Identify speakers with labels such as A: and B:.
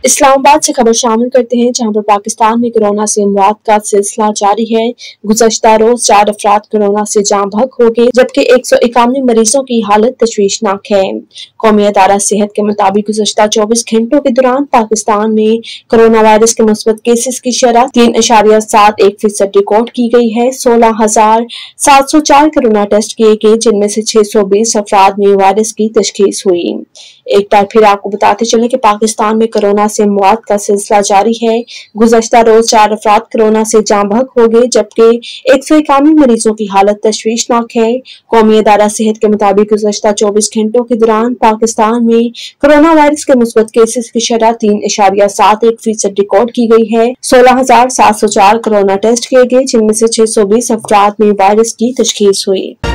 A: इस्लामाबाद से खबर शामिल करते हैं, जहां पर पाकिस्तान में कोरोना से मौत का सिलसिला जारी है। गुज़श्ता रोज 4 अफराद कोरोना से जाँ बहक हो गए, जबकि 191 मरीजों की हालत तशवीशनाक है। कौमी अदारा सेहत के मुताबिक गुज़श्ता 24 घंटों के दौरान पाकिस्तान में कोरोना वायरस के मुस्बत केसेस की शरह 3.71% रिकॉर्ड की गई है। 16,704 कोरोना टेस्ट किए गए, जिनमें से 620 अफराद में वायरस की तशखीस हुई। एक बार फिर आपको बताते चले कि पाकिस्तान में कोरोना से मौत का सिलसिला जारी है। गुज़श्ता रोज 4 अफराद कोरोना से जाँ बहक हो गए, जबकि 191 मरीजों की हालत तशवीशनाक है। कौमी अदारा सेहत के मुताबिक गुज़श्ता 24 घंटों के दौरान पाकिस्तान में कोरोना वायरस के मुस्बत केसेस की शरह 3.71% रिकॉर्ड की गई है। 16,704 कोरोना टेस्ट किए गए, जिनमें से 620 अफराद में वायरस की तशखीस हुई।